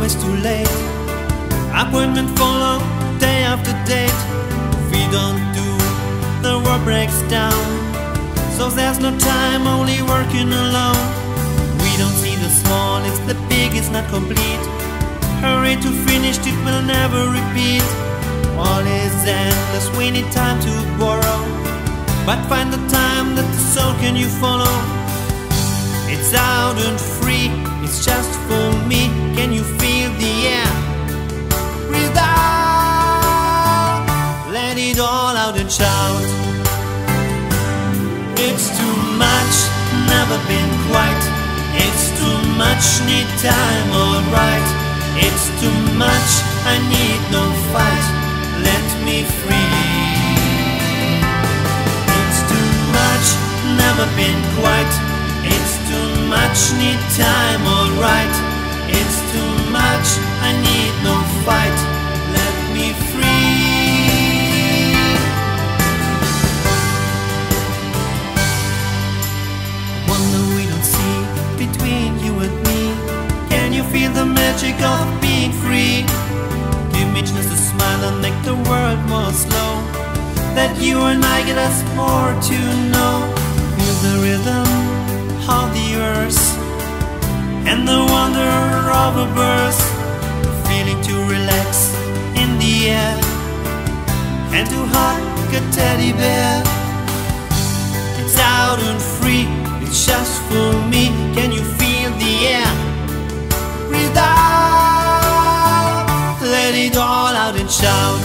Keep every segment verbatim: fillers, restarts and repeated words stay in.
always too late. Appointment follow day after date. If we don't do, the world breaks down. So there's no time, only working alone. We don't see the small if the big is not complete. Hurry to finish, it will never repeat. All is endless, we need time to borrow. But find the time that the soul can you follow. It's out and free, it's just for me. Can you feel the air? Breathe out, let it all out and shout. It's too much, never been quite. It's too much, need time, alright. It's too much, I need no fight. Let me free. It's too much, never been quite. It's too much, need time, alright. It's too much, I need no fight. Let me free. Wonder we don't see between you and me. Can you feel the magic of being free? Give me just a smile and make the world more slow. That you and I get us more to know. Feel the rhythm of the earth and the wonder of a birth. Feeling to relax in the air and to hug a teddy bear. It's out and free, it's just for me. Can you feel the air? Breathe out, let it all out and shout.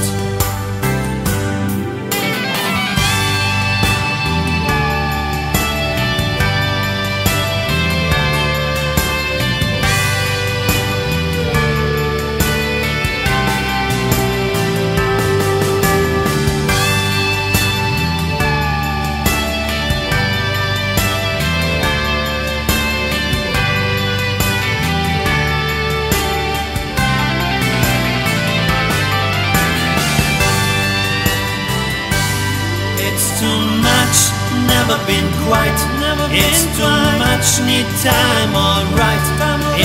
Never been quite. Never it's been too quite. Much, need time, alright.